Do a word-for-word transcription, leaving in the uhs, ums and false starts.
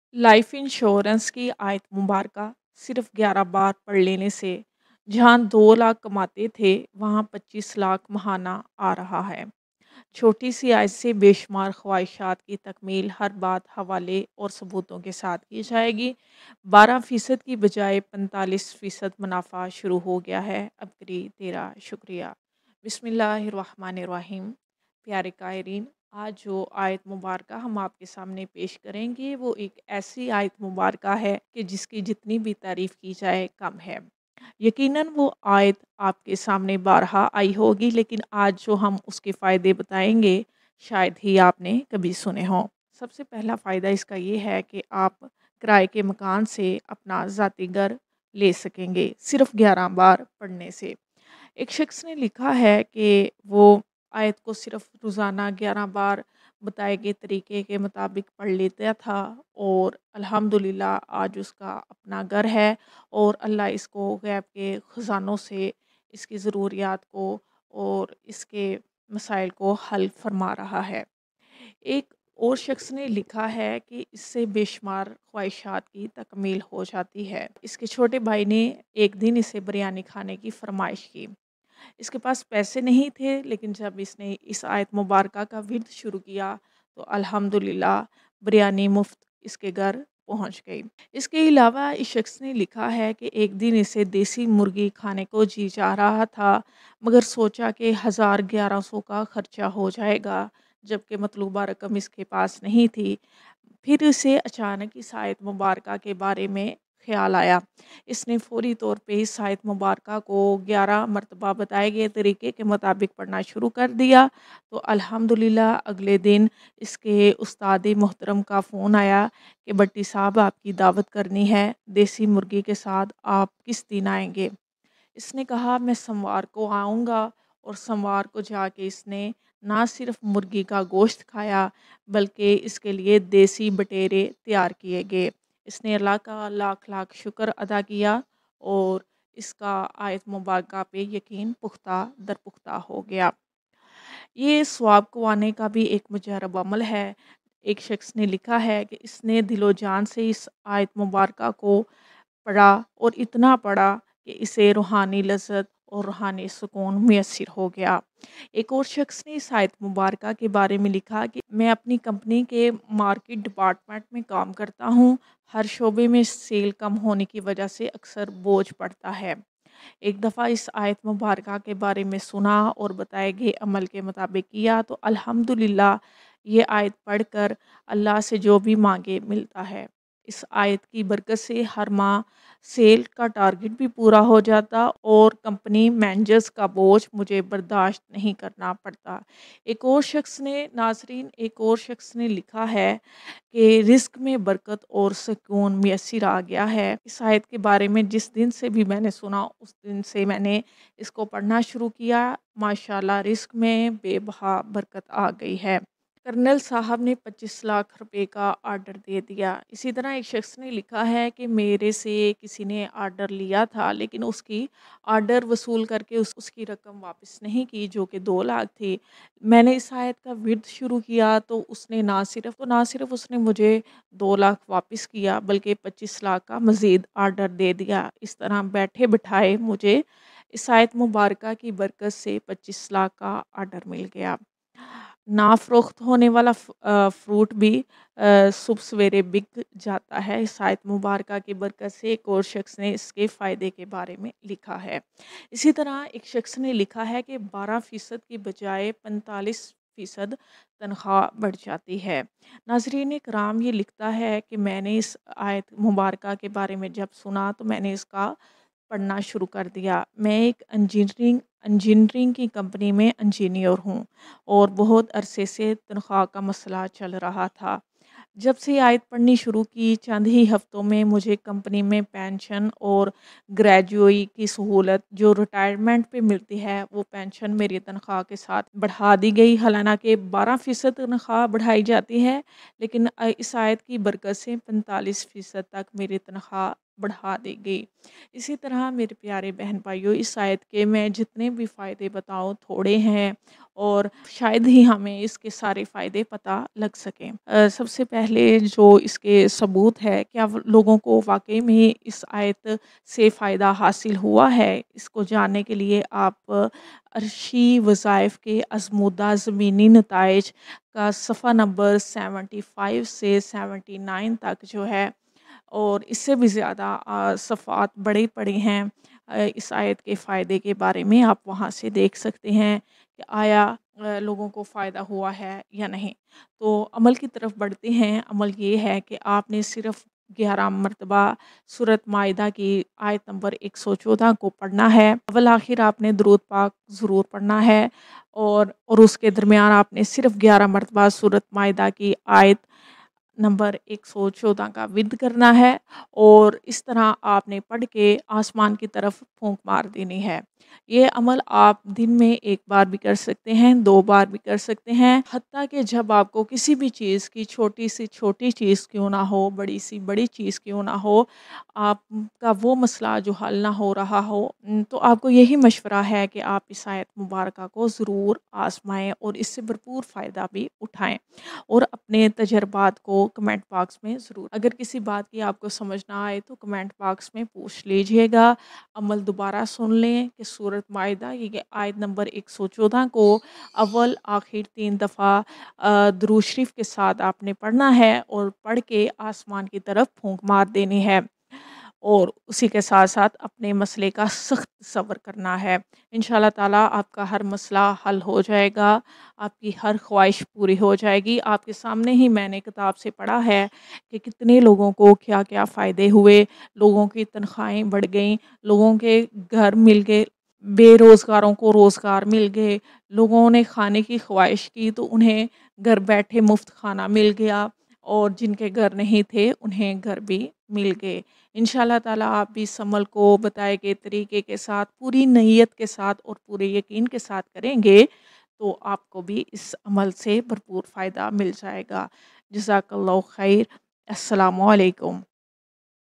Life insurance की आयत मुबारका सिर्फ ग्यारह बार पढ़ लेने से जहां दो लाख कमाते थे वहां पच्चीस लाख महाना आ रहा है। छोटी सी आयत से बेशुमार ख्वाहिशात की तकमील हर बात हवाले और सबूतों के साथ की जाएगी। बारह फ़ीसद की बजाय पैंतालीस फ़ीसद मुनाफा शुरू हो गया है। अब करी तेरा शुक्रिया। बिस्मिल्लाहिर्रहमानिर्रहीम। प्यारे कायरीन, आज जो आयत मुबारका हम आपके सामने पेश करेंगे वो एक ऐसी आयत मुबारका है कि जिसकी जितनी भी तारीफ़ की जाए कम है। यकीनन वो आयत आपके सामने बारहा आई होगी, लेकिन आज जो हम उसके फ़ायदे बताएंगे शायद ही आपने कभी सुने हों। सबसे पहला फ़ायदा इसका ये है कि आप किराए के मकान से अपना ज़ाती घर ले सकेंगे सिर्फ ग्यारह बार पढ़ने से। एक शख्स ने लिखा है कि वो आयत को सिर्फ रोज़ाना ग्यारह बार बताए गए तरीके के मुताबिक पढ़ लेता था और अल्हम्दुलिल्लाह आज उसका अपना घर है और अल्लाह इसको गैब के ख़ज़ानों से इसकी ज़रूरियात को और इसके मसाइल को हल फरमा रहा है। एक और शख्स ने लिखा है कि इससे बेशुमार ख्वाहिशात की तकमील हो जाती है। इसके छोटे भाई ने एक दिन इसे बिरयानी खाने की फरमाइश की। इसके पास पैसे नहीं थे, लेकिन जब इसने इस आयत मुबारका का विर्द शुरू किया तो अल्हम्दुलिल्लाह बिरयानी मुफ्त इसके घर पहुंच गई। इसके अलावा इस शख्स ने लिखा है कि एक दिन इसे देसी मुर्गी खाने को जी जा रहा था, मगर सोचा कि हज़ार ग्यारह सौ का खर्चा हो जाएगा, जबकि मतलूबा रकम इसके पास नहीं थी। फिर उसे अचानक इस आयत मुबारका के बारे में ख्याल आया। इसने फ़ौरी तौर पे इस आयत मुबारका को ग्यारह मरतबा बताए गए तरीके के मुताबिक पढ़ना शुरू कर दिया। तो अल्हम्दुलिल्लाह अगले दिन इसके उस्ताद मोहतरम का फ़ोन आया कि बट्टी साहब आपकी दावत करनी है, देसी मुर्गी के साथ आप किस दिन आएँगे? इसने कहा मैं सोमवार को आऊँगा और सोमवार को जाके इसने ना सिर्फ मुर्गी का गोश्त खाया, बल्कि इसके लिए देसी बटेरे तैयार किए गए। इसने अल्लाह का लाख लाख शुक्र अदा किया और इसका आयत मुबारका पे यकीन पुख्ता दर पुख्ता हो गया। ये स्वाब कमाने का भी एक मुजरब अमल है। एक शख्स ने लिखा है कि इसने दिलो जान से इस आयत मुबारका को पढ़ा और इतना पढ़ा कि इसे रूहानी लज़्ज़त और रूहानी सुकून मुयस्सर हो गया। एक और शख्स ने इस आयत मुबारका के बारे में लिखा कि मैं अपनी कंपनी के मार्केट डिपार्टमेंट में काम करता हूँ। हर शोबे में सेल कम होने की वजह से अक्सर बोझ पड़ता है। एक दफ़ा इस आयत मुबारका के बारे में सुना और बताए गए अमल के मुताबिक किया तो अल्हम्दुलिल्लाह ये आयत पढ़कर अल्लाह से जो भी मांगे मिलता है। इस आयत की बरकत से हर माह सेल का टारगेट भी पूरा हो जाता और कंपनी मैनेजर्स का बोझ मुझे बर्दाश्त नहीं करना पड़ता। एक और शख्स ने नाज़रीन एक और शख्स ने लिखा है कि रिज़्क में बरकत और सुकून मुयस्सर आ गया है। इस आयत के बारे में जिस दिन से भी मैंने सुना उस दिन से मैंने इसको पढ़ना शुरू किया। माशाल्लाह रिज़्क में बेबहा बरकत आ गई है। कर्नल साहब ने पच्चीस लाख रुपए का ऑर्डर दे दिया। इसी तरह एक शख्स ने लिखा है कि मेरे से किसी ने ऑर्डर लिया था, लेकिन उसकी ऑर्डर वसूल करके उस उसकी रकम वापस नहीं की जो कि दो लाख थी। मैंने इस आयत का विर्द शुरू किया तो उसने ना सिर्फ तो ना सिर्फ उसने मुझे दो लाख वापस किया, बल्कि पच्चीस लाख का मज़ीद ऑर्डर दे दिया। इस तरह बैठे बिठाए मुझे इस आयत मुबारका की बरकत से पच्चीस लाख का ऑर्डर मिल गया। ना फ़रोख्त होने वाला फ अ, फ्रूट भी अ, सुबह सवेरे बिक जाता है। इस आयत मुबारका की बरकत से एक और शख्स ने इसके फ़ायदे के बारे में लिखा है। इसी तरह एक शख्स ने लिखा है कि बारह फ़ीसद की बजाय पैंतालीस फ़ीसद तनख्वाह बढ़ जाती है। नाज़रीन इकराम ये लिखता है कि मैंने इस आयत मुबारका के बारे में जब सुना तो मैंने इसका पढ़ना शुरू कर दिया। मैं एक इंजीनियरिंग इंजीनियरिंग की कंपनी में इंजीनियर हूँ और बहुत अरसे से तनख्वाह का मसला चल रहा था। जब से आयत पढ़नी शुरू की चंद ही हफ्तों में मुझे कंपनी में पेंशन और ग्रेजुएई की सहूलत जो रिटायरमेंट पे मिलती है वो पेंशन मेरी तनख्वाह के साथ बढ़ा दी गई। हालांकि बारह फ़ीसद तनख्वाह बढ़ाई जाती है, लेकिन अ, इस आयत की बरकत से पैंतालीस फ़ीसद तक मेरी तनख्वाह बढ़ा देगी। इसी तरह मेरे प्यारे बहन भाइयों, इस आयत के मैं जितने भी फ़ायदे बताऊँ थोड़े हैं और शायद ही हमें इसके सारे फ़ायदे पता लग सकें। अ, सबसे पहले जो इसके सबूत है, क्या व लोगों को वाक़ई में इस आयत से फ़ायदा हासिल हुआ है? इसको जानने के लिए आप अर्शी वज़ाइफ के आज़मूदा ज़मीनी नताइज का सफ़ा नंबर पचहत्तर से उन्यासी तक जो है, और इससे भी ज़्यादा अ, सफ़ात बड़े पड़े हैं अ, इस आयत के फ़ायदे के बारे में, आप वहाँ से देख सकते हैं कि आया अ, लोगों को फ़ायदा हुआ है या नहीं। तो अमल की तरफ बढ़ते हैं। अमल ये है कि आपने सिर्फ़ ग्यारह मरतबा सूरत माइदा की आयत नंबर एक सौ चौदह को पढ़ना है। अव्वल आखिर आपने दुरूद पाक ज़रूर पढ़ना है, और और उसके दरमियान आपने सिर्फ़ ग्यारह मरतबा सूरत माइदा की आयत नंबर एक सौ चौदह का विद करना है, और इस तरह आपने पढ़ के आसमान की तरफ फूंक मार देनी है। ये अमल आप दिन में एक बार भी कर सकते हैं, दो बार भी कर सकते हैं, हत्ता कि जब आपको किसी भी चीज़ की छोटी सी छोटी चीज़ क्यों ना हो, बड़ी सी बड़ी चीज़ क्यों ना हो, आपका वो मसला जो हल ना हो रहा हो, उम, तो आपको यही मशवरा है कि आप इस आयत मुबारका को ज़रूर आज़माएँ और इससे भरपूर फ़ायदा भी उठाएँ। और अपने तजर्बात को कमेंट बॉक्स में ज़रूर, अगर किसी बात की आपको समझ ना आए तो कमेंट बॉक्स में पूछ लीजिएगा। अमल दोबारा सुन लें कि सूरत माइदा ये आयत नंबर एक सौ चौदह को अव्वल आखिर तीन दफ़ा अ, दुरूद शरीफ के साथ आपने पढ़ना है, और पढ़ के आसमान की तरफ फूंक मार देनी है, और उसी के साथ-साथ अपने मसले का सख्त सब्र करना है। इंशाअल्लाह ताला आपका हर मसला हल हो जाएगा, आपकी हर ख्वाहिश पूरी हो जाएगी। आपके सामने ही मैंने किताब से पढ़ा है कि कितने लोगों को क्या-क्या फ़ायदे हुए, लोगों की तनख्वाहें बढ़ गईं, लोगों के घर मिल गए, बेरोज़गारों को रोज़गार मिल गए, लोगों ने खाने की ख्वाहिश की तो उन्हें घर बैठे मुफ़्त खाना मिल गया, और जिनके घर नहीं थे उन्हें घर भी मिल गए। इंशाअल्लाह ताला आप भी इस अमल को बताए गए तरीके के साथ, पूरी नीयत के साथ और पूरे यकीन के साथ करेंगे, तो आपको भी इस अमल से भरपूर फ़ायदा मिल जाएगा। जज़ाकल्लाहु खैर। अस्सलामु अलैकुम।